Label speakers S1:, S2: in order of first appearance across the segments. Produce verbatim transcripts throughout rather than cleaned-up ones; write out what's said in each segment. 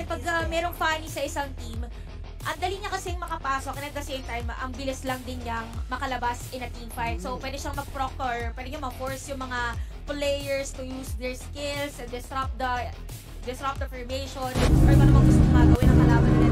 S1: pag uh, merong funny sa isang team, ang dali niya kasing makapasok and at the same time, ang bilis lang din niyang makalabas in a team fight. So, pwede siyang mag-proctor, pwede niyang ma-force yung mga players to use their skills and disrupt the disrupt the formation or kung ano mang gusto mong gagawin ng kalaban nila.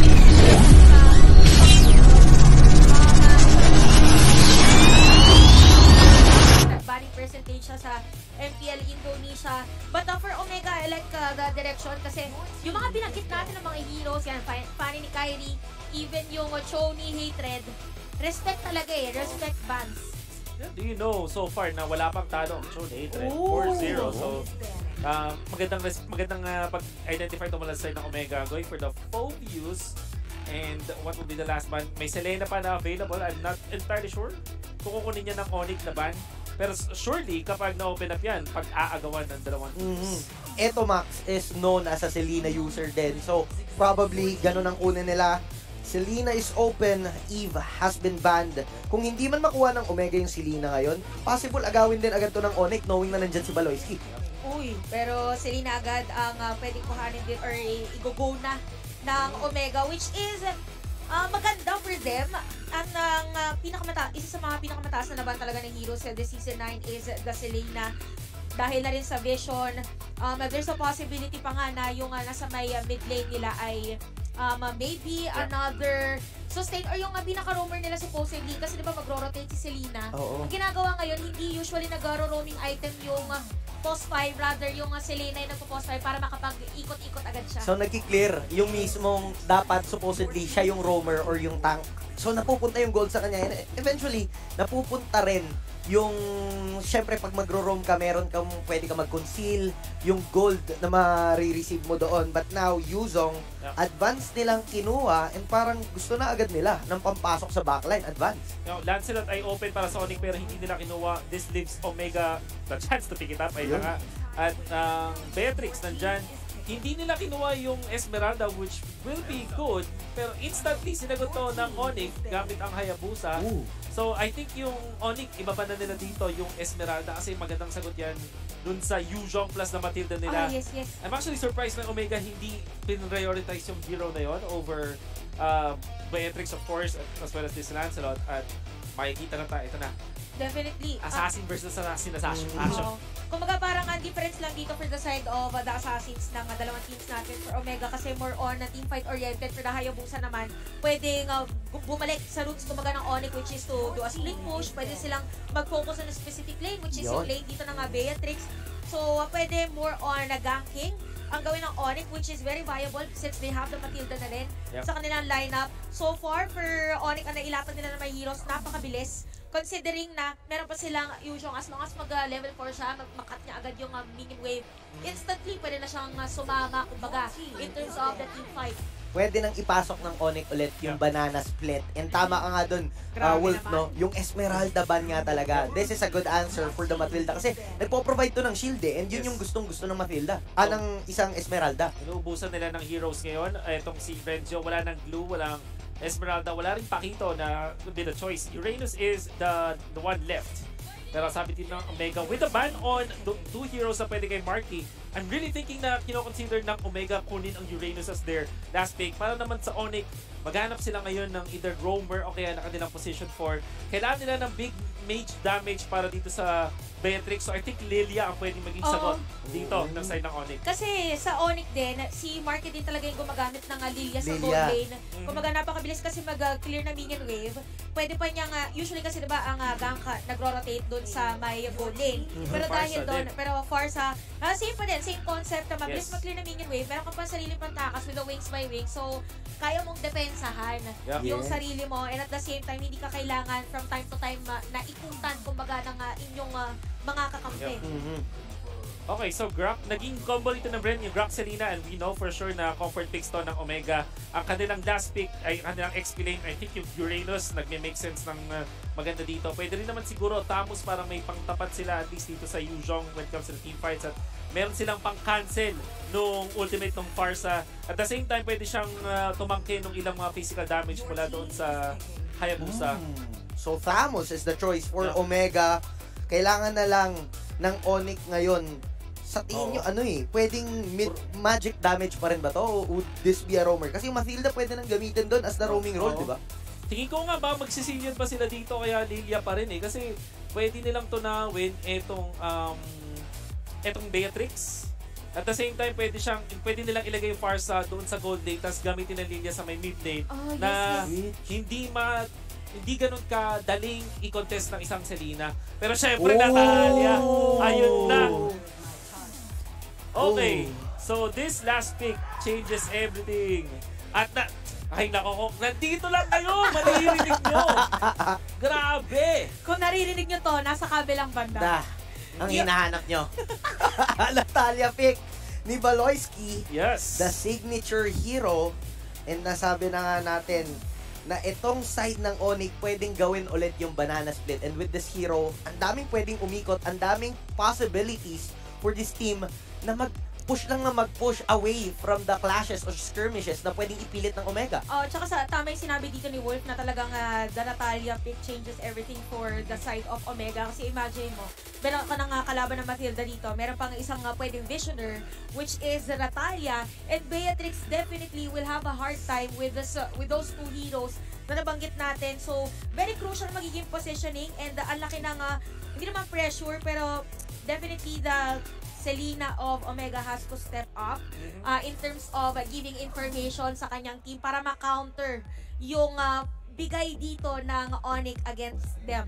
S1: Batting percentage siya sa M P L Indonesia. But uh, for Omega, I like uh, the direction kasi yung mga binanggit natin ng mga heroes, yan, Fanny ni Kyrie, even yung uh, Choni, Hatred, respect talaga eh, respect bans.
S2: Yeah, do you know so far na wala pang talo ang Choni, Hatred, four zero. So, uh, magandang, magandang uh, pag-identify ito mula sa side ng Omega, going for the full use. And what will be the last ban? May Selena pa na available. I'm not entirely sure kung kukunin niya ng Onic na ban. Pero surely, kapag na-open up yan, pag-aagawan ng dalawang teams.
S3: Mm-hmm. Eto, Max, is known as a Selena user din. So, probably, ganun ang una nila. Selena is open, Eve has been banned. Kung hindi man makuha ng Omega yung Selena ngayon, possible agawin din agad to ng Onic knowing na nandyan si Baloyski.
S1: Uy, pero Selena agad ang uh, pwedeng kuhanin din or i-go na ng Omega, which is uh, maganda for them. Ang uh, pinakamata isa sa mga pinakamataas na laban talaga ng heroes sa the season nine is the Selena. Dahil na rin sa vision, um, there's a possibility pa nga na yung uh, nasa may uh, mid lane nila ay um, uh, maybe yeah. another sustain or yung uh, pinaka-roamer nila supposedly kasi diba magro-rotate si Selena.
S3: Oo.
S1: Ang ginagawa ngayon, hindi usually nag-roaming item yung uh, post five, rather yung uh, Selena yung nagpo-post five para makapag-ikot-ikot agad siya.
S3: So nagki-clear yung mismong dapat supposedly siya yung roamer or yung tank. So napupunta yung gold sa kanya. And eventually, napupunta rin yung, syempre pag magro-roam ka, meron kang pwede ka mag-conceal yung gold na ma-receive mo doon. But now, Yuzong, yeah. advance nilang kinuha and parang gusto na agad nila ng pampasok sa backline, advance.
S2: Now, Lancelot ay open para sa Onic pero hindi nila kinuha. This leaves Omega the chance to pick it up. Ay yeah. nga. At ang um, Beatrix nandyan. Hindi nila kinuha yung Esmeralda, which will be good, pero instantly sinagot to ng Onic gamit ang Hayabusa. Ooh. So I think yung Onic, iba pa na nila dito yung Esmeralda kasi magandang sagot yan dun sa Yuzhong plus na Matilda nila.
S1: Oh, yes, yes.
S2: I'm actually surprised na Omega hindi pin-prioritize yung hero na yon over uh, Beatrix of course, as well as this Lancelot, at makikita na tayo, ito na.
S1: Definitely.
S2: Assassin uh, versus Assassin Assassin action.
S1: Uh, Kumbaga parang ang difference lang dito for the side of uh, the Assassins ng uh, dalawang teams natin. For Omega kasi more on uh, team fight oriented. For the Hayabusa naman, pwedeng uh, bumalik sa roots kumbaga ng Onic, which is to do a split push. Pwede silang mag-focus on a specific lane, which is Yon. yung lane dito ng uh, Beatrix. So uh, pwede more on uh, ganking ang gawin ng Onic, which is very viable since they have the Matilda na rin yep. sa kanilang lineup. So far, for Onic, ang nailatag nila ng mga heroes, napakabilis. Considering na meron pa silang Yuzhong, as long as mag-level uh, four siya, mag-makat niya agad yung uh, minion wave, instantly pwede na siyang uh, sumama, kumbaga, in terms of the team fight.
S3: Pwede nang ipasok ng Onic ulit yung yeah. banana split. And tama ka nga dun, uh, Wolf, no? Yung Esmeralda ban nga talaga. This is a good answer for the Matilda. Kasi nagpo-provide to ng shield eh. And yun yes. yung gustong-gusto ng Matilda. Ah, so, ng isang Esmeralda.
S2: Inuubusan nila ng heroes ngayon. Itong si Renzo, wala ng glue, walang Esmeralda, wala rin Pakito na would be the choice. Uranus is the the one left. Pero sabi din ng Omega, with a ban on two heroes na pwede kay Marky, I'm really thinking na kino-consider ng Omega kunin ang Uranus as their last pick. Para naman sa Onic, maghanap sila ngayon ng either roamer o kaya na kanilang position for. Kailangan nila ng big mage damage para dito sa Beatrix. So I think Lilia ang pwedeng maging sagot oh. dito oh. ng side ng Onic.
S1: Kasi sa Onic din, si Marky din talaga yung gumagamit ng uh, Lilia sa gold lane. Mm-hmm. Kumaga napakabilis kasi mag-clear uh, na minion wave. Pwede pa niyang, uh, usually kasi diba ang uh, gank nagro-rotate doon sa may gold lane. Mm-hmm. Pero dahil doon, pero Farsa, uh, same pa din, same concept na mabilis yes. mag-clear na minion wave. Meron ka pa sarili pang takas with the wings by wings. So, kaya mong depensahan yep. yung yeah. sarili mo. And at the same time, hindi ka kailangan from time to time uh, na ikutan, kumbaga, ng uh, inyong uh, mga kakampi.
S2: Yep. Mm-hmm. Okay, so Grok, naging combo dito ng Bren, yung Grok Selena, and we know for sure na comfort picks to ng Omega. Ang kanilang last pick ay kanilang X P lane, I think yung Uranus, nagme-make sense ng uh, maganda dito. Pwede rin naman siguro Tamus para may pangtapat sila at least dito sa Yuzhong when it comes to the team fights. At meron silang pang-cancel nung ultimate ng Farsa. At the same time, pwede siyang uh, tumangkin ng ilang mga physical damage mula doon sa Hayabusa.
S3: Mm. So Tamus is the choice for
S2: yeah.
S3: Omega. Kailangan na lang ng Onic ngayon sa tingin
S2: Oo.
S3: nyo, ano eh, pwedeng mid magic damage pa rin ba to? O would this be a roamer? Kasi yung Mathilda pwede nang gamitin doon as the roaming role,
S2: Oo.
S3: di ba?
S2: Tingin ko nga ba magsisilyon pa sila dito kaya Lilia pa rin eh. Kasi pwede nilang tunawin etong, um, etong Beatrix. At the same time, pwede siyang, pwede nilang ilagay yung Farsa doon sa gold lane, tapos gamitin ng Lilia sa may mid lane
S1: Oh, yes,
S2: na
S3: yes.
S2: hindi ma hindi ganun kadaling i-contest ng isang Selena. Pero syempre,
S3: Oh!
S2: Natalia, ayun na. Okay,
S3: Oh.
S2: so this last pick changes everything. At na, ay nako, nandito lang kayo, maririnig nyo. Grabe.
S1: Kung naririnig nyo to, nasa kabilang banda.
S3: Da, ang
S2: Yeah.
S3: hinahanap nyo. Natalia pick ni Baloyski,
S2: Yes.
S3: the signature hero. And nasabi na nga natin na itong side ng Onic pwedeng gawin ulit yung banana split. And with this hero, ang daming pwedeng umikot, ang daming possibilities for this team na mag-push lang na mag-push away from the clashes or skirmishes na pwedeng ipilit ng Omega.
S1: Oh, tsaka sa tama yung sinabi dito ni Wolf na talagang uh, the Natalia pick changes everything for the side of Omega. Kasi imagine mo, meron ka nang uh, kalaban ng Mathilda dito. Meron pang isang uh, pwedeng Visioner, which is Natalia. And Beatrix definitely will have a hard time with, this, uh, with those two heroes na nabanggit natin. So, very crucial magiging positioning and uh, ang laki ng, uh, hindi naman pressure, pero definitely the Selena of Omega has to step up uh, in terms of uh, giving information sa kanyang team para ma-counter yung uh, bigay dito ng Onic against them.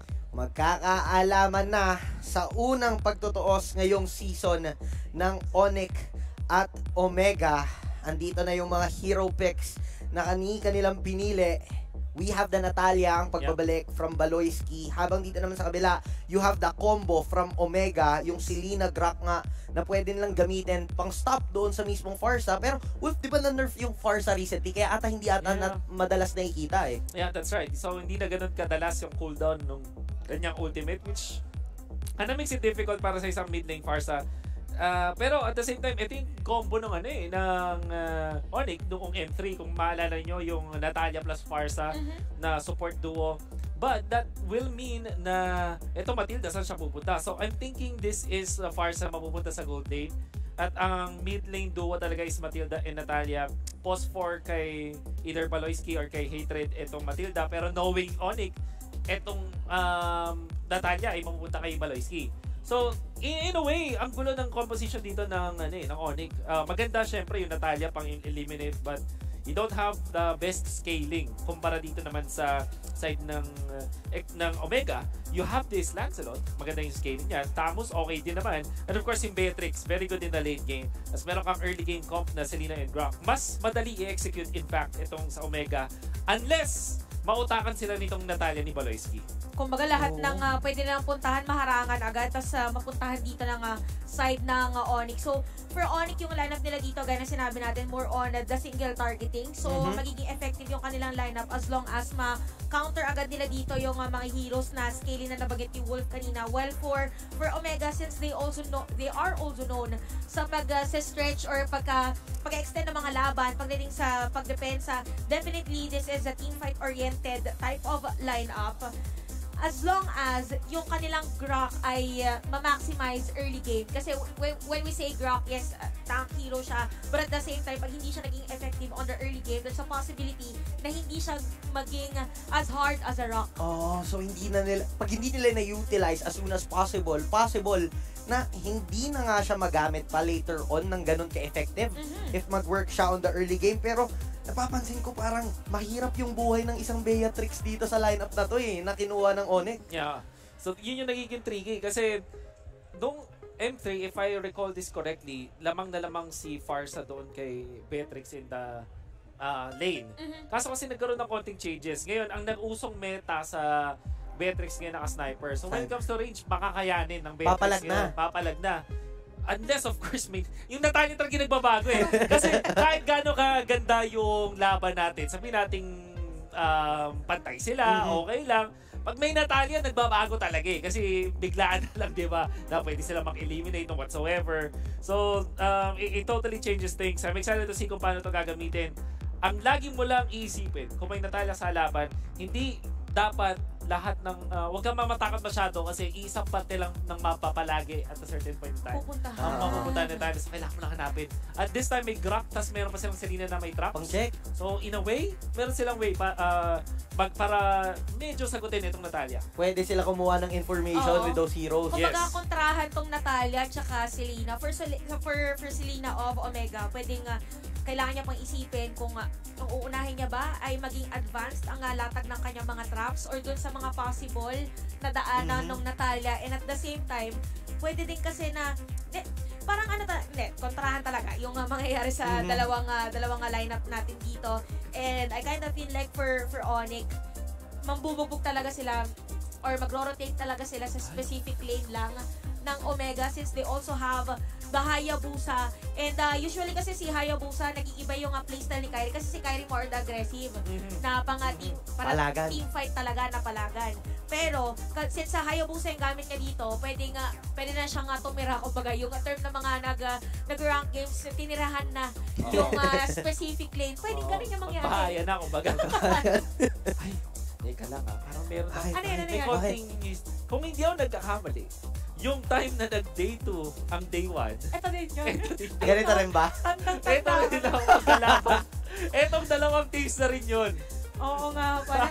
S3: Magkakaalaman na sa unang pagtutuos ngayong season ng Onic at Omega. Andito na yung mga hero picks na kani-kanilang pinili. We have the Natalia, ang pagbabalik yep. from Baloyski. Habang dito naman sa kabila, you have the combo from Omega, yung Selena Grok nga na pwede nilang gamitin pang stop doon sa mismong Farsa. Pero, Wolf, di ba na-nerf yung Farsa recently? Kaya ata hindi ata
S2: yeah.
S3: na madalas nakikita eh.
S2: Yeah, that's right. So, hindi na ganun kadalas yung cooldown nung kanyang ultimate, which ano makes it difficult para sa isang mid lane Farsa. Uh, pero at the same time, ito yung combo ng ano eh, ng uh, Onic noong M three. Kung maalala nyo, yung Natalia plus Farsa
S1: Mm-hmm.
S2: na support duo. But that will mean na ito Mathilda, saan siya pupunta? So I'm thinking this is uh, Farsa mapupunta sa gold lane. At ang mid lane duo talaga is Mathilda and Natalia. Pause for kay either Baloyski or kay Hatred itong Mathilda. Pero knowing Onic, itong um, Natalia ay mapupunta kay Baloyski. So, in, in a way, ang gulo ng composition dito ng, ano, eh, ng Onic. Uh, maganda syempre yung Natalia pang eliminate, but you don't have the best scaling kumpara dito naman sa side ng uh, ng Omega. You have this Lancelot, maganda yung scaling niya. Tamus, okay din naman. And of course, yung Beatrix, very good in the late game. As meron kang early game comp na Selena and Grok. Mas madali i-execute, in fact, itong sa Omega. Unless, mautakan sila nitong Natalia ni Baloyski.
S1: Kumbaga lahat
S3: Oo.
S1: ng uh, pwede nilang puntahan, maharangan agad, tapos uh, mapuntahan dito ng uh, side ng uh, Onic. So, for Onic, yung lineup nila dito, gaya na sinabi natin, more on uh, the single targeting. So,
S3: Mhm.
S1: magiging effective yung kanilang lineup as long as ma-counter agad nila dito yung uh, mga heroes na scaling na nabanggit ni Wolf kanina. Well, for for Omega, since they also know, they are also known sa pag uh, sa stretch or pagka pag-extend ng mga laban, pagdating sa pagdepensa, definitely this is a team fight oriented type of lineup. As long as yung kanilang Grok ay uh, ma-maximize early game. Kasi when, when we say Grok, yes, uh, tank hero siya. But at the same time, pag hindi siya naging effective on the early game, there's a possibility na hindi siya maging as hard as a Rock.
S3: Oh, so hindi na nila, pag hindi nila na-utilize as soon as possible, possible na hindi na nga siya magamit pa later on ng ganun ka-effective
S1: Mm-hmm.
S3: if mag-work siya on the early game. Pero napapansin ko parang mahirap yung buhay ng isang Beatrix dito sa lineup na to eh, na kinuha ng Onic.
S2: Yeah. So, yun yung nagiging tricky kasi nung M three, if I recall this correctly, lamang na lamang si Farsa doon kay Beatrix in the uh, lane.
S1: Mm-hmm.
S2: Kaso kasi nagkaroon ng konting changes. Ngayon, ang nag-usong meta sa Beatrix ngayon naka-sniper. So, when it comes to range, makakayanin ng Beatrix.
S3: Papalag na.
S2: Ngayon, papalag na. Unless, of course, may, yung Natalia talaga nagbabago eh. Kasi kahit gaano kaganda yung laban natin, sabihin nating um, pantay sila,
S3: Mm-hmm.
S2: okay lang. Pag may Natalia, nagbabago talaga eh. Kasi biglaan na lang, di ba, na pwede sila mag-eliminate or whatsoever. So, um, it, it totally changes things. I'm excited to see kung paano ito gagamitin. Ang lagi mo lang iisipin, kung may Natalia sa laban, hindi dapat lahat ng, uh, huwag kang mamatakot masyado kasi isang parte lang ng mapa palagi at a certain point in time.
S1: Pupuntahan.
S2: Ang uh, mapupuntahan na tayo, so kailangan mo lang hanapin. At this time may grab, tas meron pa silang Selena na may traps.
S3: Pang-check.
S2: So in a way, meron silang way pa, uh, bag, para medyo sagutin itong Natalia.
S3: Pwede sila kumuha ng information
S1: Oo.
S3: with those heroes.
S2: Yes.
S1: Kumbaga, kontrahan tong Natalia at saka Selena. For, Sel- for, for Selena of Omega, pwedeng uh, kailangan niya pang isipin kung uh, ang uunahin niya ba ay maging advanced ang uh, latag ng kanyang mga traps or dun sa mga possible na daanan
S3: Mhm.
S1: ng Natalia. And at the same time, pwede din kasi na, de, parang ano ta, hindi, kontrahan talaga yung uh, mangyayari sa
S3: Mhm.
S1: dalawang uh, dalawang uh, lineup natin dito. And I kind of feel like for for Onic, mambubugbog talaga sila or magro-rotate talaga sila sa specific lane lang ng Omega since they also have the Hayabusa. And uh, usually kasi si Hayabusa, nag-iiba yung uh, playstyle ni Kyrie kasi si Kyrie more the aggressive
S2: Mhm.
S1: na pang uh, team, para
S3: Palagan.
S1: team fight talaga na palagan. Pero ka- since sa Hayabusa yung gamit niya dito, pwede nga pwede na siyang uh, tumira kumbaga yung uh, term ng mga nag uh, nag-rank games, tinirahan na yung uh, specific lane. Pwede ganun yung mangyari.
S2: Bahaya na, kumbaga. Ay, teka lang ah. Parang meron
S3: Ay,
S1: Ano yan, ano
S2: may
S1: yan?
S2: konting, kung hindi ako nagkakamali, yung time na nag-day two ang day one,
S1: Ito din yun.
S2: eto din.
S3: Ganito rin ba?
S2: Eto
S1: Tantang-tantang.
S2: rin ang magkalaban. Etong dalawang teams na rin yun.
S1: Oo nga pala.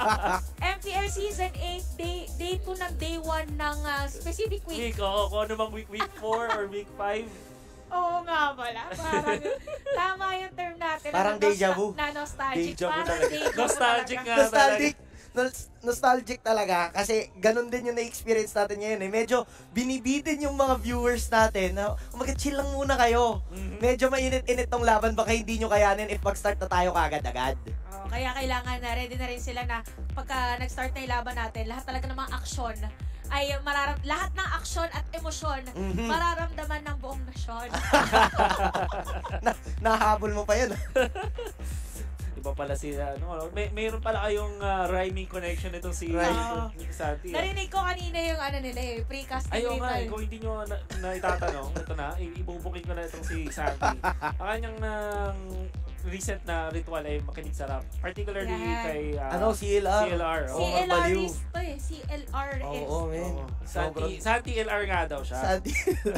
S1: M P L Season eight, day, day two ng day one ng uh, specific week.
S2: Week, oo. Kung ano mang week, week four or week five.
S1: Oo nga pala. Parang, tama yung term natin.
S3: Parang
S1: na
S3: deja
S1: nostal-
S3: vu.
S1: Na nostalgic.
S2: Deja vu
S1: Parang
S2: talaga.
S1: deja vu
S2: Nostalgic
S1: talaga.
S2: nga
S3: Nostalgic. Nos- nostalgic talaga kasi ganun din yung na-experience natin ngayon eh. Medyo binibitin yung mga viewers natin na mag-chill lang muna kayo.
S2: Mhm.
S3: Medyo mainit-init tong laban, baka hindi nyo kayanin if mag-start na tayo kaagad-agad.
S1: Oo, kaya kailangan na ready na rin sila na pagka nag-start na yung laban natin, lahat talaga ng mga aksyon ay mararam lahat ng aksyon at emosyon
S3: Mhm.
S1: mararamdaman ng buong nasyon.
S3: na, nahabol mo pa yun.
S2: Iba pala si, ano, may, mayroon pala kayong uh, rhyming connection itong si
S1: Right.
S2: si Santi. ah.
S1: Narinig ko kanina yung ano nila eh, pre-casting
S2: Ayaw nga, eh,
S1: ritual.
S2: kung hindi nyo na, na itatanong, ito na, i- ibubukin ko na itong si Santi. Ang kanyang nang recent na ritual ay makinig sa rap. Particularly
S1: Yan.
S2: kay uh,
S3: Ano, C L R?
S2: C L R.
S1: C
S2: oo.
S1: L R
S3: baliw.
S1: is to eh, C L R is.
S3: Oo, men.
S2: Oo.
S3: Sobrang-
S2: Santi, Santi L R nga daw siya.
S3: Santi.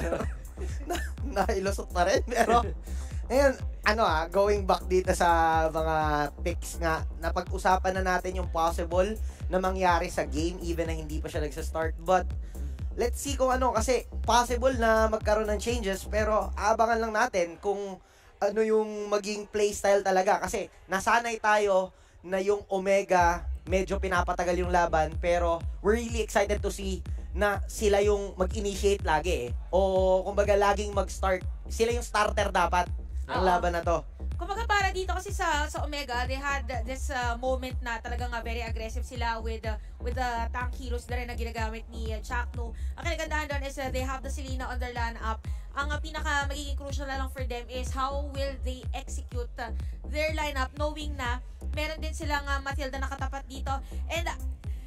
S3: na, nailusot na rin. Pero, ngayon, ano ah, going back dito sa mga picks nga, napag-usapan na natin yung possible na mangyari sa game even na hindi pa siya nagsa-start. But, let's see kung ano, kasi possible na magkaroon ng changes, pero abangan lang natin kung ano yung maging playstyle talaga. Kasi, nasanay tayo na yung Omega, medyo pinapatagal yung laban, pero we're really excited to see na sila yung mag-initiate lagi eh. O kumbaga laging mag-start. Sila yung starter dapat ng
S1: Oo.
S3: laban na to.
S1: Kumbaga para dito kasi sa sa Omega, they had this uh, moment na talagang uh, very aggressive sila with uh, with the tank heroes na rin na ginagamit ni uh, Chakno. Ang kinagandahan doon is uh, they have the Selena on their line-up. Ang uh, pinaka magiging crucial na lang for them is how will they execute uh, their lineup knowing na meron din silang uh, Matilda nakatapat dito. And uh,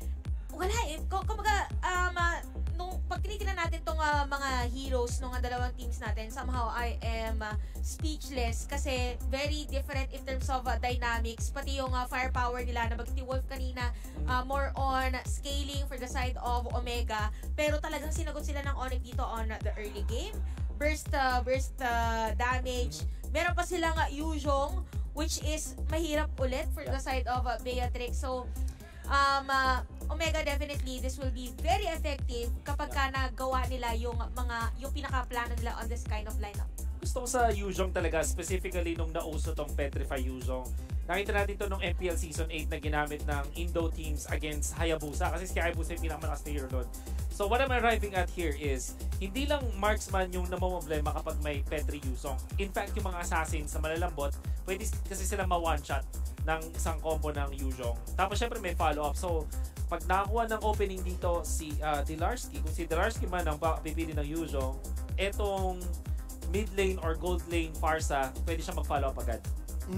S1: wala eh. Kung- Kumbaga, um, uh, nung pag tinitingnan natin tong uh, mga heroes ng uh, dalawang teams natin, somehow I am uh, speechless kasi very different in terms of uh, dynamics. Pati yung uh, firepower nila na bagti Wolf kanina, uh, more on scaling for the side of Omega. Pero talagang sinagot sila ng Onic dito on uh, the early game. Burst, uh, burst uh, damage. Meron pa silang uh, Yuzhong, which is mahirap ulit for the side of uh, Beatrix. So, um, uh, Omega definitely this will be very effective kapag ka nagawa nila yung mga yung pinaka-plano nila on this kind of lineup.
S2: Gusto ko sa Yuzhong talaga, specifically nung nauso tong Petrify Yuzhong. Nakita natin to nung M P L Season eight na ginamit ng Indo teams against Hayabusa kasi si Hayabusa yung pinakamalakas na hero doon. So what I'm arriving at here is, hindi lang marksman yung namomblema kapag may Petri Yuzhong. In fact, yung mga assassins sa malalambot, pwede kasi sila ma-one-shot ng isang combo ng Yuzhong. Tapos syempre may follow-up. So, pag nakakuha ng opening dito si uh, Dilarsky, kung si Dilarsky man ang pipili ng Yuzhong, etong mid lane or gold lane Farsa, pwede siya mag-follow up agad.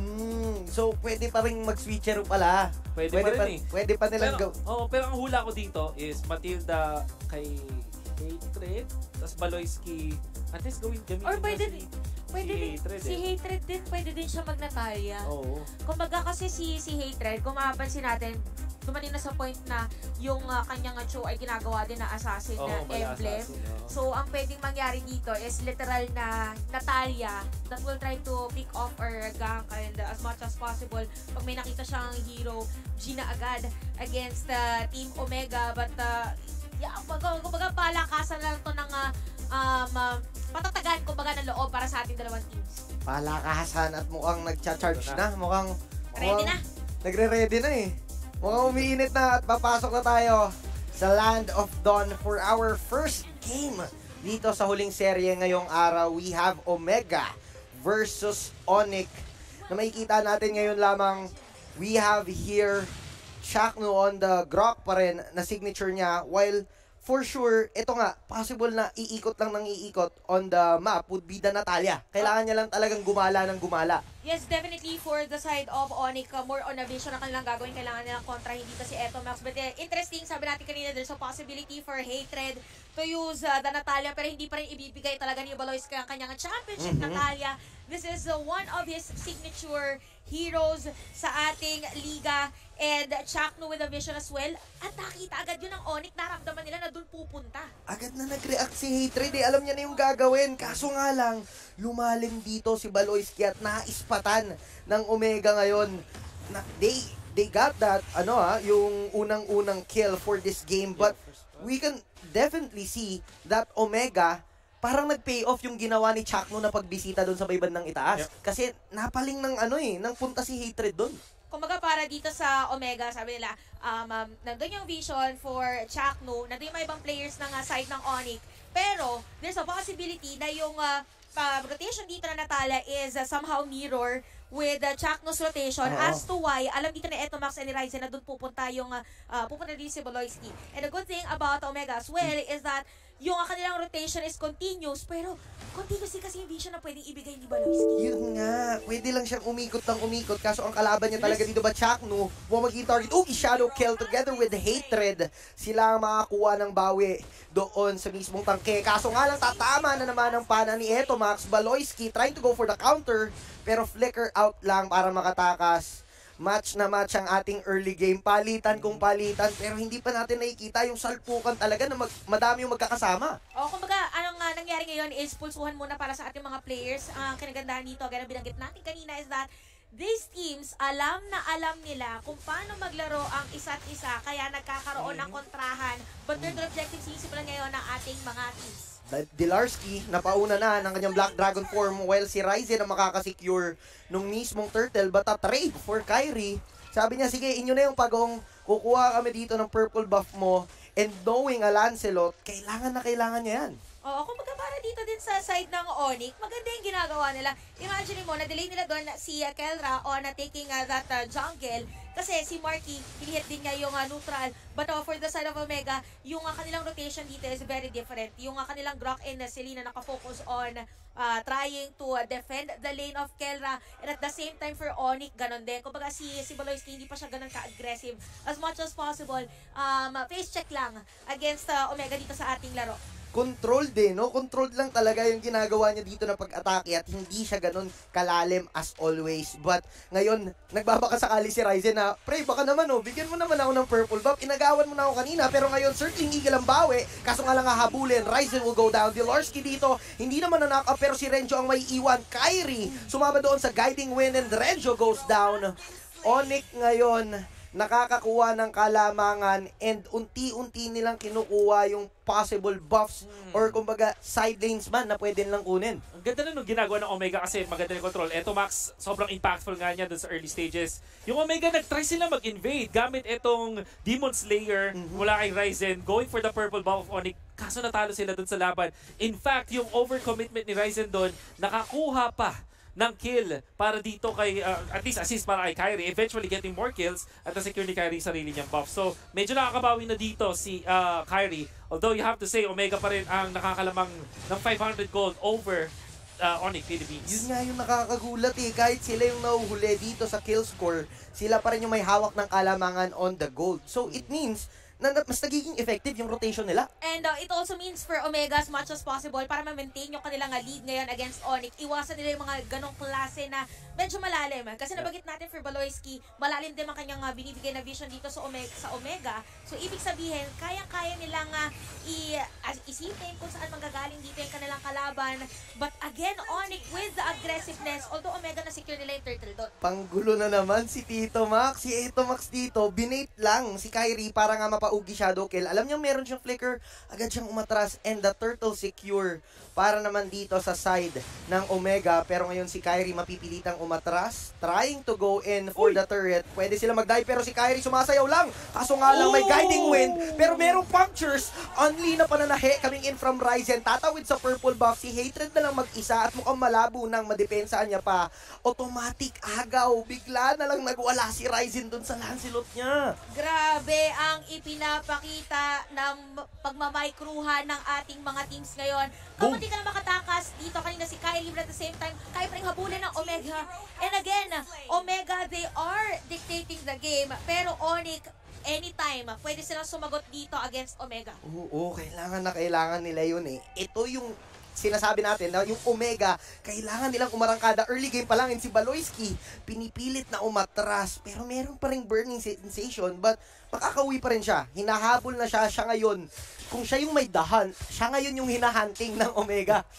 S3: Mm, so, pwede pa rin mag-switcher pala.
S2: Pwede, pa rin eh.
S3: Pwede pa nilang
S2: Pero,
S3: go.
S2: oh, pero ang hula ko dito is Matilda kay Hatred, tapos Baloyski, at least gawin gamitin
S1: Or
S2: mo
S1: pwede
S2: si,
S1: din, pwede
S2: si
S1: din,
S2: Hatred
S1: si
S2: eh.
S1: Hatred din, pwede din siya mag-Natalia.
S2: Oo.
S1: Kumbaga kasi si si Hatred, kung mapapansin natin, dumating na sa point na yung uh, kanyang Cho ay ginagawa din na assassin
S2: Oo,
S1: na
S2: mala
S1: emblem.
S2: assassin, oo.
S1: So, ang pwedeng mangyari dito is literal na Natalia that will try to pick off or gank and uh, as much as possible, pag may nakita siyang hero, Gina agad against uh, Team Omega. But, uh, yeah, kumbaga, kumbaga palakasan lang to ng uh, um, uh, patatagan kumbaga ng loob para sa ating dalawang teams.
S3: Palakasan at mukhang nagcha-charge na. Mukhang,
S1: Ready
S3: mukhang
S1: na.
S3: Nagre-ready na eh. Mukhang umiinit na at papasok na tayo sa Land of Dawn for our first game. Dito sa huling serye ngayong araw, we have Omega versus Onic. Na makikita natin ngayon lamang, we have here Chakno on the Grok pa rin na signature niya, while for sure, ito nga, possible na iikot lang ng iikot on the map would be the Natalia. Kailangan niya lang talagang gumala ng gumala.
S1: Yes, definitely for the side of Onic, uh, more on a vision na kanilang gagawin. Kailangan nilang kontra, hindi kasi eto Max. But uh, interesting, sabi natin kanina, there's a possibility for Hatred to use uh, the Natalia, pero hindi pa rin ibibigay talaga ni Balois ang kanyang championship
S3: Mm-hmm.
S1: Natalia. This is uh, one of his signature heroes sa ating liga. And Chakno with a vision as well. At nakita agad yun ng Onic, naramdaman nila na dun pupunta.
S3: Agad na nag-react si Hatred eh. Alam niya na yung gagawin. Kaso nga lang, lumalim dito si Baloyski at naispatan ng Omega ngayon. Na, they, they got that, ano ha, yung unang-unang kill for this game. But we can definitely see that Omega, parang nag-pay off yung ginawa ni Chakno na pagbisita doon sa bayband ng itaas.
S2: Yep.
S3: Kasi napaling ng ano eh, nang punta si Hatred doon.
S1: Kumbaga para dito sa Omega, sabi nila, um, um, nandun yung vision for Chakno, nandun yung mga ibang players ng uh, side ng Onic, pero there's a possibility na yung uh, uh, rotation dito na Natalia is uh, somehow mirror with uh, Chakno's rotation.
S3: Oo.
S1: As to why, alam dito na Eto Max and Ryzen na doon pupunta yung uh, uh, pupunta din si Baloyski. And the good thing about Omega as well is that yung uh, kanilang rotation is continuous, pero continuously kasi yung vision na pwedeng ibigay ni Baloyski.
S3: Yun nga, pwede lang siyang umikot ng umikot. Kaso ang kalaban niya talaga dito ba, Chakno, huwag maging target. Oh, i-shadow kill together with Hatred. Sila ang makakuha ng bawi doon sa mismong tangke. Kaso nga lang, tatama na naman ang pana ni Eto Max. Baloyski trying to go for the counter, pero flicker out lang para makatakas. Match na match ang ating early game. Palitan kung palitan, pero hindi pa natin nakikita yung salpukan talaga na mag madami yung magkakasama.
S1: O, kumbaga, anong uh, nangyari ngayon is pulsuhan muna para sa ating mga players. Ang uh, kinagandahan dito, agad na binanggit natin kanina is that these teams, alam na alam nila kung paano maglaro ang isa't isa, kaya nagkakaroon ng kontrahan. But their objective sinisimulan ngayon ng ating mga teams.
S3: Dilarski, napauna na ng kanyang Black Dragon form, while si Ryzen ang makakasecure nung mismong turtle, but a trade for Kyrie. Sabi niya, sige, inyo na yung pagong, kukuha kami dito ng purple buff mo, and knowing a Lancelot, kailangan na kailangan niya yan.
S1: Oo, kumbaga para dito din sa side ng Onic, maganda yung ginagawa nila. Imagine mo, na-delay nila doon si uh, Kelra on uh, taking uh, that uh, jungle. Kasi si Marky, hinihit din niya yung uh, neutral. But uh, for the side of Omega, yung uh, kanilang rotation dito is very different. Yung uh, kanilang Grok and uh, Selena nakafocus on uh, trying to uh, defend the lane of Kelra. And at the same time for Onic, ganon din. Kumbaga si, si Baloyski, hindi pa siya ganon ka-aggressive. As much as possible, um, face check lang against uh, Omega dito sa ating laro.
S3: Controlled din, no? Controlled lang talaga yung ginagawa niya dito na pag-atake at hindi siya ganun kalalim as always. But ngayon, nagbabaka sakali si Ryzen na, pre, baka naman, oh, bigyan mo naman ako ng purple buff. Inagawan mo na ako kanina, pero ngayon, circling eagle ang bawi. Kaso nga lang hahabulin, Ryzen will go down. Dilarski dito, hindi naman na-knock up, pero si Renjo ang may iwan. Kyrie, sumama doon sa guiding wind and Renjo goes down. Onic ngayon, nakakakuha ng kalamangan and unti-unti nilang kinukuha yung possible buffs hmm. or kumbaga side lanes man na pwede lang kunin.
S2: Ang ganda na nung ginagawa ng Omega kasi maganda yung control. Eto Max, sobrang impactful nga niya dun sa early stages. Yung Omega, nag-try sila mag-invade gamit etong Demon Slayer mm-hmm. mula kay Ryzen, going for the purple buff of Onic. Kaso natalo sila dun sa laban. In fact, yung overcommitment ni Ryzen dun, nakakuha pa ng kill para dito kay, uh, at least assist para kay Kyrie, eventually getting more kills at na-secure ni Kyrie sarili niyang buff. So, medyo nakakabawi na dito si uh, Kyrie. Although you have to say, Omega pa rin ang nakakalamang ng five hundred gold over uh, Onic Philippines.
S3: Yun nga yung nakakagulat eh. Kahit sila yung nahuhuli dito sa kill score, sila pa rin yung may hawak ng kalamangan on the gold. So, it means na, na, mas nagiging effective yung rotation nila.
S1: And uh, it also means for Omega as much as possible para ma-maintain yung kanilang uh, lead ngayon against Onic. Iwasan nila yung mga ganong klase na medyo malalim. Kasi nabagit natin for Baloyski, malalim din ang kanyang uh, binibigay na vision dito sa Omega, sa Omega. So ibig sabihin, kayang-kaya nilang uh, i uh, isipin kung saan manggagaling dito yung kanilang kalaban. But again, Onic with the aggressiveness, although Omega na secure nila yung turtle doon.
S3: Panggulo na naman si Tito Max. Si Eto Max dito, binate lang si Kyrie para nga mapaugi shadow kill. Alam niyo meron siyang flicker, agad siyang umatras and the turtle secure para naman dito sa side ng Omega. Pero ngayon si Kyrie mapipilitang umatras, trying to go in for Uy. the turret. Pwede sila mag-dive pero si Kyrie sumasayaw lang. Kaso nga lang may guiding wind pero merong punctures. Only na pananahe coming in from Ryzen. Tatawid sa purple buff. Si Hatred na lang mag-isa at mukhang malabo nang madepensaan niya pa. Automatic agaw. Bigla na lang nagwala si Ryzen dun sa Lancelot niya.
S1: Grabe ang ipinapakita ng pagmamikruhan ng ating mga teams ngayon. Kamunti ka na makatakas dito kanina si Kylie, but at the same time, kaya pa rin habulin ng Omega. And again, Omega, they are dictating the game. Pero Onic, anytime, pwede silang sumagot dito against Omega.
S3: Oo, kailangan na kailangan nila yun eh. Ito yung sinasabi natin na yung Omega, kailangan nilang umarangkada. Early game pa lang and si Baloyski, pinipilit na umatras. Pero meron pa ring burning sensation, but makakauwi pa rin siya. Hinahabol na siya, siya ngayon. Kung siya yung may dahan, siya ngayon yung hinahunting ng Omega.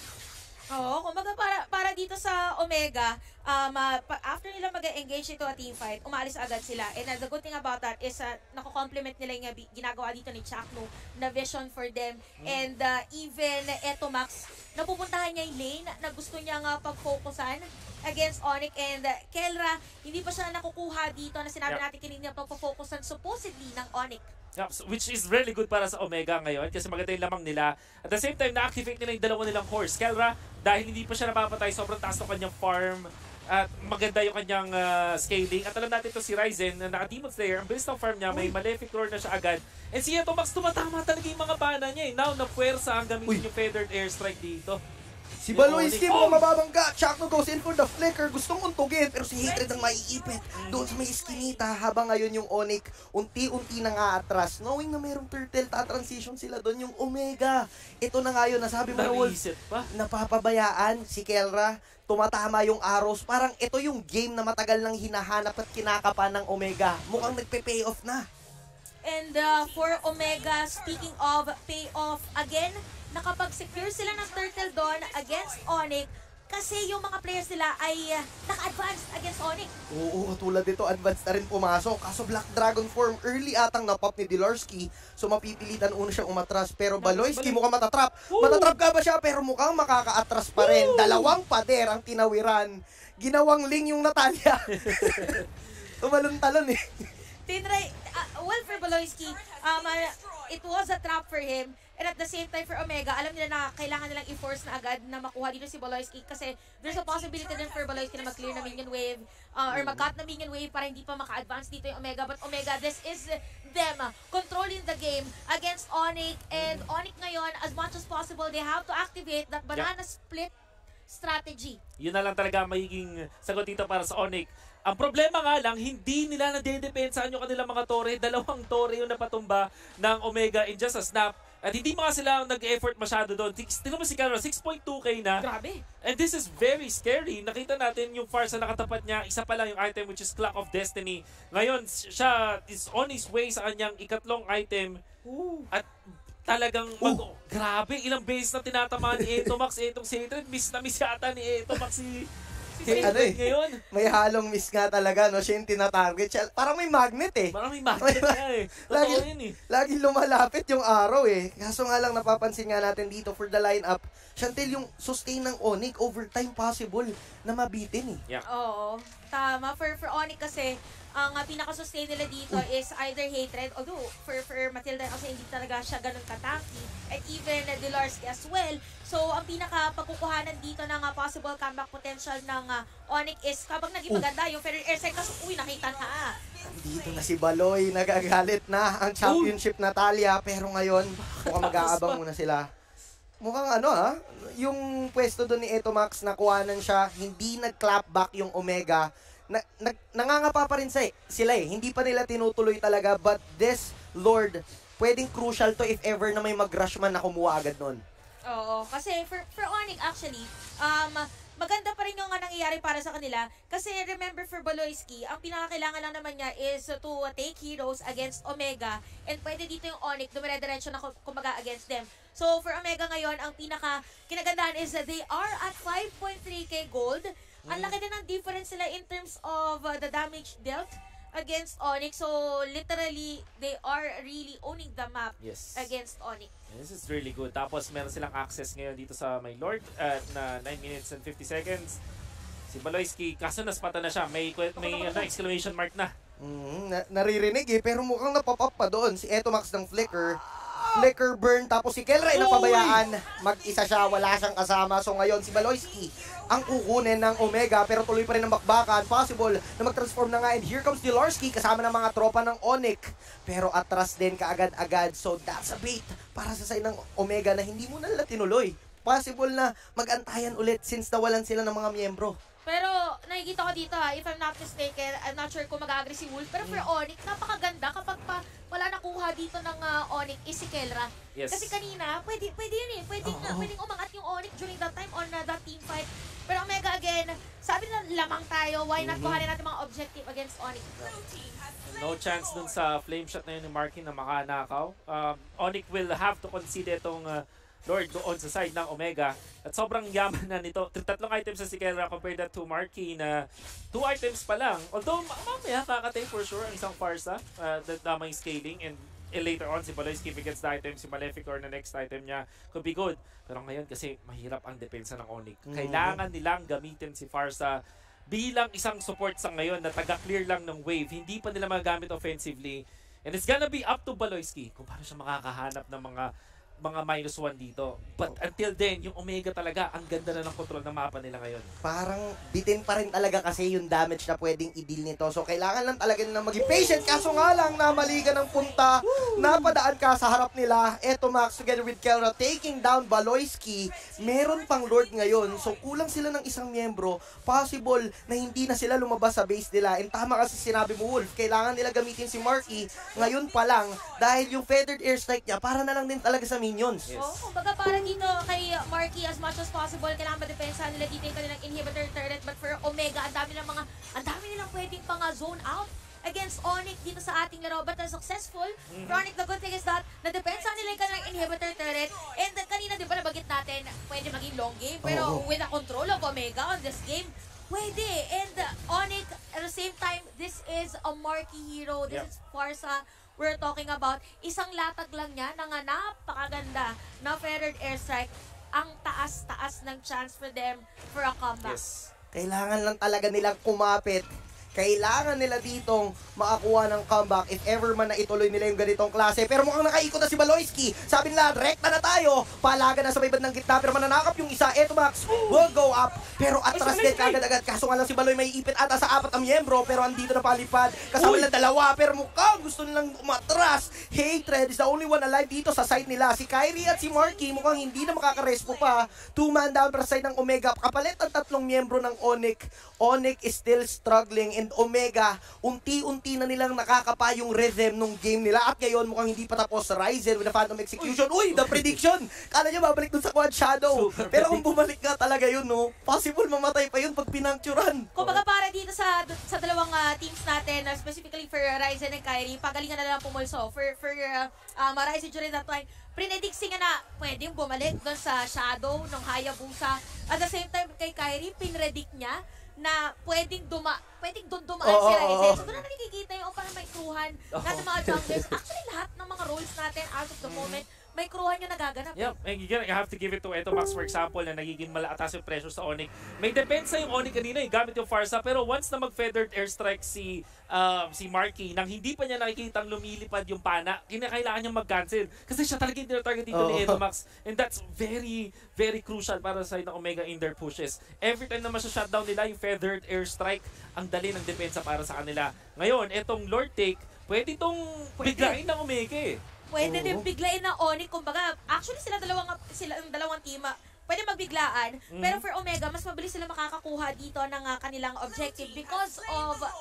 S1: Oo, kumbaga para, para dito sa Omega, um, uh, after nila mag-engage ito a team fight, umaalis agad sila. And uh, the good thing about that is uh, nako-complement nila yung uh, ginagawa dito ni Chakno na vision for them. Mm. And uh, even Eto Max, napupuntahan niya yung lane na gusto niya nga pag-focusan against Onic. And uh, Kelra, hindi pa siya nakukuha dito na sinabi yep. natin kanina pag-focusan supposedly ng Onic.
S2: Yep, which is really good para sa Omega ngayon kasi maganda yung lamang nila. At the same time, na-activate nila yung dalawa nilang horse. Kelra, dahil hindi pa siya napapatay, sobrang taas ng kanyang farm at maganda yung kanyang uh, scaling. At alam natin ito si Ryzen, na naka-Demon Slayer, ang bilis ng farm niya, may Malefic Roar na siya agad. And si Eto Max, tumatama talaga yung mga bana niya eh. Now, na-puwersa ang gamitin yung Feathered Airstrike dito.
S3: Si Baloyski mo mababangga. Chakno goes in for the flicker. Gustong untugin. Pero si Hatred ang maiipit. Doon sa may iskinita. Habang ngayon yung Onic unti-unti nang aatras. Knowing na merong turtle, ta-transition sila doon. Yung Omega. Ito na ngayon. Nasabi mo na Wolf. Napapabayaan si Kelra. Tumatama yung arrows. Parang ito yung game na matagal nang hinahanap at kinakapan ng Omega. Mukhang nagpe-payoff na.
S1: And uh, for Omega, speaking of payoff, again, nakapag-secure sila ng turtle doon against Onic kasi yung mga players nila ay uh, naka-advance against Onic.
S3: Oo, katulad dito, advance na rin pumasok. Kaso Black Dragon form, early atang na-pop ni Dilarsky. So mapipilitan una siyang umatras. Pero Baloyski mukhang matatrap. Woo! Matatrap ka ba siya? Pero mukhang makaka-atras pa rin. Woo! Dalawang pader ang tinawiran. Ginawang ling yung Natalia. Tumalon-talon eh.
S1: Tinry, uh, well for Baloyski, um, uh, it was a trap for him. And at the same time for Omega, alam nila na kailangan nilang i-force na agad na makuha dito si Baloyski kasi there's a possibility din for Baloyski na mag-clear na minion wave uh, or mag-cut na minion wave para hindi pa maka-advance dito yung Omega. But Omega, this is them uh, controlling the game against Onic. And Onic ngayon, as much as possible, they have to activate that banana yep. split strategy.
S2: Yun na lang talaga magiging sagot dito para sa Onic. Ang problema nga lang, hindi nila nadedepensahan yung kanilang mga tore. Dalawang tore yung napatumba ng Omega in just a snap. At hindi mga sila nag-effort masyado doon. Tingnan mo si Carol, six point two K na.
S1: Grabe.
S2: And this is very scary. Nakita natin yung Farsa na nakatapat niya. Isa pa lang yung item which is Clock of Destiny. Ngayon, siya is on his way sa kanyang ikatlong item. Ooh. At talagang mag... Oh, grabe, ilang beses na tinatamaan ni Eto Max. Etong si Hatred, miss na miss yata ni Eto Max si...
S3: Hey, ano eh, ngayon, may halong miss nga talaga, no? Siya yung tina-target siya. Parang may magnet eh.
S2: Parang may magnet nga eh.
S3: Lagi,
S2: yun eh.
S3: Lagi lumalapit yung araw eh. Kaso nga lang napapansin nga natin dito for the lineup, Chantel, yung sustain ng Onic, overtime possible na mabitin eh.
S2: Yeah.
S1: Oo, tama. For, for Onic kasi, ang uh, pinaka-sustain nila dito uh. is either Hatred, although for, for Matilda kasi hindi talaga siya ganun katanky, and even uh, Dilarsky as well. So, ang pinaka-pagkukuhanan dito ng uh, possible comeback potential ng uh, Onic is kapag naging maganda uh. yung Feather Airside, kaso uy, nakita na.
S3: Dito na si Baloy, nagagalit na ang championship uh. Natalia, pero ngayon, mukhang mag-aabang muna sila. Mukhang ano ha, yung pwesto doon ni Eto Max, nakuhanan siya, hindi nag-clap back yung Omega. Na, na, nangangapa pa rin sa, sila eh. Hindi pa nila tinutuloy talaga. But this Lord pwedeng crucial to if ever na may mag-rush man na kumuha agad nun.
S1: Oo, kasi for, for Onic actually, um, maganda pa rin yung nga nangyayari para sa kanila. Kasi remember for Baloyski, ang pinakakailangan lang naman niya is to uh, take heroes against Omega. And pwede dito yung Onic, dumire-diretso na kumaga against them. So for Omega ngayon, ang pinaka kinagandahan is that they are at five point three K gold. Ang laki din ng difference sila in terms of uh, the damage dealt against Onic. So literally, they are really owning the map
S2: Yes.
S1: against Onic.
S2: This is really good. Tapos meron silang access ngayon dito sa may Lord at na nine minutes and fifty seconds. Si Baloyski, kaso naspata na siya. May, may ano, exclamation mark na.
S3: Mm, na naririnig eh, pero mukhang napapap pa doon. Si Etomax ng Flicker. Flicker burn, tapos si Kelra ay napabayaan. Mag-isa siya, wala siyang kasama. So ngayon si Baloyski ang kukunin ng Omega, pero tuloy pa rin ang bakbakan. Possible na mag-transform na nga. And here comes Dilarski kasama ng mga tropa ng Onic. Pero atras din kaagad-agad. So that's a bait para sa side ng Omega na hindi mo na nila tinuloy. Possible na mag-antayan ulit since nawalan sila ng mga miyembro.
S1: Pero nakikita ko dito ha, if I'm not mistaken, I'm not sure kung mag-agree si Wolf, pero for Onic, napakaganda kapag pa wala nakuha dito ng uh, Onic is si Kelra.
S2: Yes.
S1: Kasi kanina, pwede, pwede yun eh, pwede,
S3: Oh,
S1: na,
S3: oh.
S1: pwedeng umangat yung Onic during that time on uh, that team fight. Pero Omega again, sabi na lamang tayo, why not
S3: Mhm.
S1: kuhanin natin mga objective against Onic?
S2: No chance dun sa flame shot na yun ni Marky na makanakaw. Um, Onic will have to concede itong uh, Lord doon sa side ng Omega. At sobrang yaman na nito. Tatlong items na si Kelra compared that to Marky na two items pa lang. Although mamaya kakatay for sure ang isang Farsa. Uh, that damay scaling. And eh, later on si Baloyski gets the item, si Malefic or the next item niya could be good. Pero ngayon kasi mahirap ang depensa ng Onic. Kailangan nilang gamitin si Farsa bilang isang support sa ngayon na taga-clear lang ng wave. Hindi pa nila magagamit offensively. And it's gonna be up to Baloyski kung paano siya makakahanap ng mga mga minus one dito. But until then, yung Omega talaga, ang ganda na ng control ng mapa nila ngayon.
S3: Parang bitin pa rin talaga kasi yung damage na pwedeng i-deal nito. So kailangan lang talaga nila maging patient. Kaso nga lang, namali ka ng punta, napadaan ka sa harap nila. Eto Max together with Kelra taking down Baloyski. Meron pang Lord ngayon. So kulang sila ng isang miyembro. Possible na hindi na sila lumabas sa base nila. And tama kasi sinabi mo, Wolf, kailangan nila gamitin si Marky ngayon pa lang dahil yung feathered airstrike niya para na lang din talaga sa minions.
S2: Yes.
S1: Oo, kumbaga parang dito kay Marky as much as possible, kailangan madepensa nila dito yung kanilang inhibitor turret. But for Omega, ang dami ng mga, ang dami nilang pwedeng pang zone out against Onic dito sa ating laro. But uh, successful.
S2: Mm-hmm.
S1: For Onic, the good thing is that nadepensa nila yung kanilang inhibitor turret. And uh, kanina, di ba nabanggit natin, pwede maging long game. Pero
S3: Oo.
S1: with the control of Omega on this game, pwede. And uh, Onic, at the same time, this is a Marky hero. This
S2: Yep.
S1: is Farsa. We're talking about isang latag lang niya na nga napakaganda na feathered airstrike. Ang taas-taas ng chance for them for a comeback.
S2: Yes.
S3: Kailangan lang talaga nilang kumapit. Kailangan nila ditong makakuha ng comeback if ever man na ituloy nila yung ganitong klase. Pero mukhang nakaikot na si Baloyski. Sabi nila, rekta na tayo. Palaga na sa may bandang gitna. Pero mananakap yung isa. Eto Max will go up. Pero atras din kagad-agad. Kaso nga lang si Baloy may ipit ata sa apat ang miyembro. Pero andito na palipad. Kasama nila dalawa. Pero mukhang gusto nilang umatras. Hatred is the only one alive dito sa side nila. Si Kyrie at si Marky mukhang hindi na makakarespo pa. Two man down para sa side ng Omega. Kapalit ang tatlong miyembro ng Onic. Onic is still struggling. And Omega, unti-unti na nilang nakakapa yung rhythm nung game nila. At ngayon, mukhang hindi pa tapos Ryzen with the Phantom Execution. Uy, the prediction! Kala niya babalik dun sa Quad Shadow.
S2: Super
S3: Pero kung bumalik nga talaga yun, no, possible mamatay pa yun pag pinancturan.
S1: Kumbaga para dito sa sa dalawang uh, teams natin, uh, specifically for uh, Ryzen and Kyrie, pagalingan na lang pumulso. For, for uh, um, Ryzen during that time, prenediksi nga na pwedeng bumalik doon sa Shadow ng Hayabusa. At the same time, kay Kyrie, pinredict niya na pwedeng duma, pwedeng doon dumaan
S3: Oo,
S1: si
S3: oo,
S1: Ryzen.
S3: oo.
S1: So doon na nakikita yung parang may kruhan
S2: Oo.
S1: natin mga junglers. Actually, lahat ng mga roles natin as of the moment, may kruhan yung nagaganap.
S2: Yep, and again, I have to give it to Eto Max for example na nagiging malaatas yung pressure sa Onic. May depensa yung Onic kanina, yung gamit yung Farsa, pero once na mag-feathered airstrike si um, si Marky, nang hindi pa niya nakikitang lumilipad yung pana, kinakailangan niyang mag-cancel. Kasi siya talaga yung target dito
S3: Oh.
S2: ni Eto Max. And that's very, very crucial para sa side ng Omega in their pushes. Every time na masya-shutdown nila yung feathered airstrike, ang dali ng depensa para sa kanila. Ngayon, etong Lord Take, pwede itong
S1: Pwede.
S2: biglain ng Omega eh.
S1: Pwede
S3: Oo.
S1: din biglain ng Onic. Kumbaga, actually sila dalawang sila ang dalawang team, ah, pwede magbiglaan.
S2: Mhm.
S1: Pero for Omega, mas mabilis sila makakakuha dito ng ah, kanilang objective because of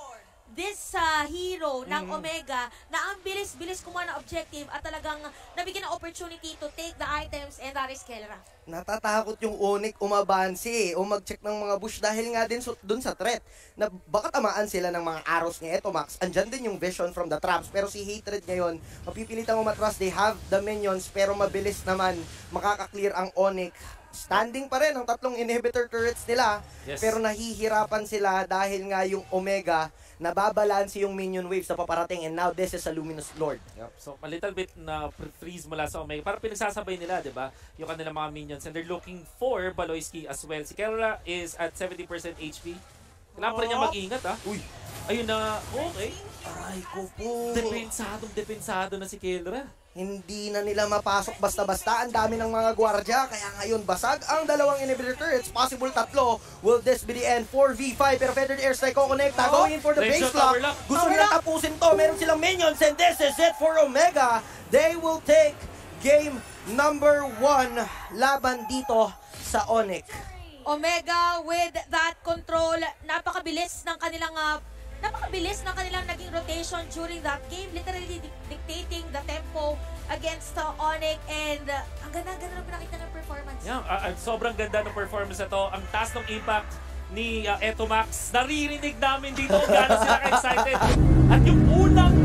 S1: this uh, hero ng
S3: Mm.
S1: Omega na ang bilis-bilis kumuha ng objective at talagang nabigyan ng opportunity to take the items, and that is Kelra.
S3: Natatakot yung Onic umabansi o mag-check ng mga bush dahil nga din so, dun sa threat na baka tamaan sila ng mga arrows ni Etomax. Andyan din yung vision from the traps, pero si Hatred ngayon mapipilitang umatras. They have the minions pero mabilis naman makaka-clear ang Onic. Standing pa rin ang tatlong inhibitor turrets nila,
S2: Yes.
S3: pero nahihirapan sila dahil nga yung Omega nababalanse yung minion waves na paparating, and now this is a Luminous Lord.
S2: Yep. So, a little bit na freeze mula sa Omega. Parang pinagsasabay nila, di ba? Yung kanilang mga minions. And they're looking for Baloyski as well. Si Kelra is at seventy percent H P. Kailangan pa rin niya mag-ingat, ha?
S3: Uy!
S2: Ayun na. Okay.
S3: Aray ko po!
S2: Depensadong depensado na si Kelra.
S3: Hindi na nila mapasok basta-basta. Ang dami ng mga gwardya. Kaya ngayon basag ang dalawang inhibitor turrets. Possible tatlo. Will this be the end? four v five. Pero feathered airstrike ko connecta.
S1: Oh.
S3: Going in for the
S2: Range
S3: base
S2: shot,
S3: lock.
S2: tower lock.
S3: Gusto
S1: Tower
S3: nila
S1: lock.
S3: tapusin to. Meron silang minions. And this is it for Omega. They will take game number one laban dito sa Onic.
S1: Omega with that control, napakabilis ng kanilang uh, napakabilis ng kanilang naging rotation during that game, literally di- dictating the tempo against uh, Onic, and uh, ang ganda-ganda ng pinakita ng performance.
S2: Yeah, uh, uh, sobrang ganda ng performance na to. Ang taas ng impact ni uh, Etomax. Naririnig namin dito kung gaano sila ka-excited. At yung unang